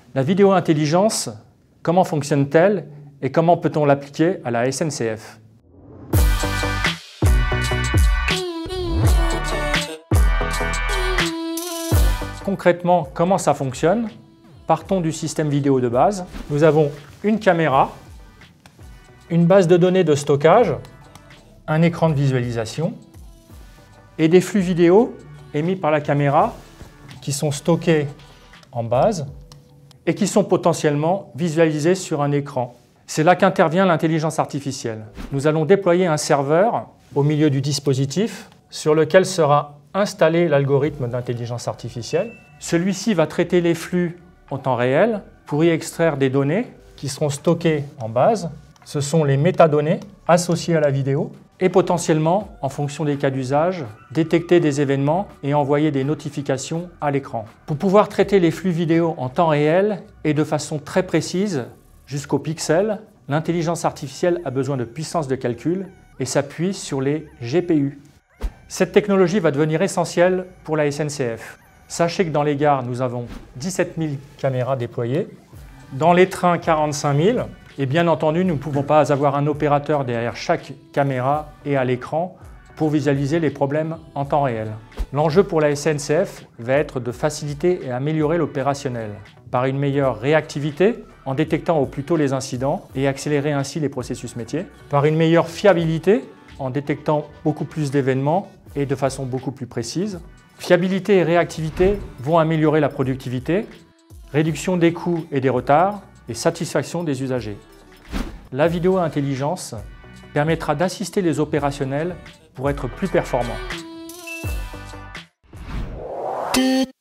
La vidéo intelligence, comment fonctionne-t-elle et comment peut-on l'appliquer à la SNCF? Concrètement, comment ça fonctionne? Partons du système vidéo de base. Nous avons une caméra, une base de données de stockage, un écran de visualisation et des flux vidéo émis par la caméra qui sont stockés en base et qui sont potentiellement visualisés sur un écran. C'est là qu'intervient l'intelligence artificielle. Nous allons déployer un serveur au milieu du dispositif sur lequel sera installé l'algorithme d'intelligence artificielle. Celui-ci va traiter les flux en temps réel pour y extraire des données qui seront stockées en base. Ce sont les métadonnées associées à la vidéo et potentiellement, en fonction des cas d'usage, détecter des événements et envoyer des notifications à l'écran. Pour pouvoir traiter les flux vidéo en temps réel et de façon très précise, jusqu'au pixel, l'intelligence artificielle a besoin de puissance de calcul et s'appuie sur les GPU. Cette technologie va devenir essentielle pour la SNCF. Sachez que dans les gares, nous avons 17 000 caméras déployées, dans les trains 45 000, et bien entendu, nous ne pouvons pas avoir un opérateur derrière chaque caméra et à l'écran pour visualiser les problèmes en temps réel. L'enjeu pour la SNCF va être de faciliter et améliorer l'opérationnel par une meilleure réactivité en détectant au plus tôt les incidents et accélérer ainsi les processus métiers, par une meilleure fiabilité en détectant beaucoup plus d'événements et de façon beaucoup plus précise. Fiabilité et réactivité vont améliorer la productivité, réduction des coûts et des retards et satisfaction des usagers. La vidéo intelligence permettra d'assister les opérationnels pour être plus performants.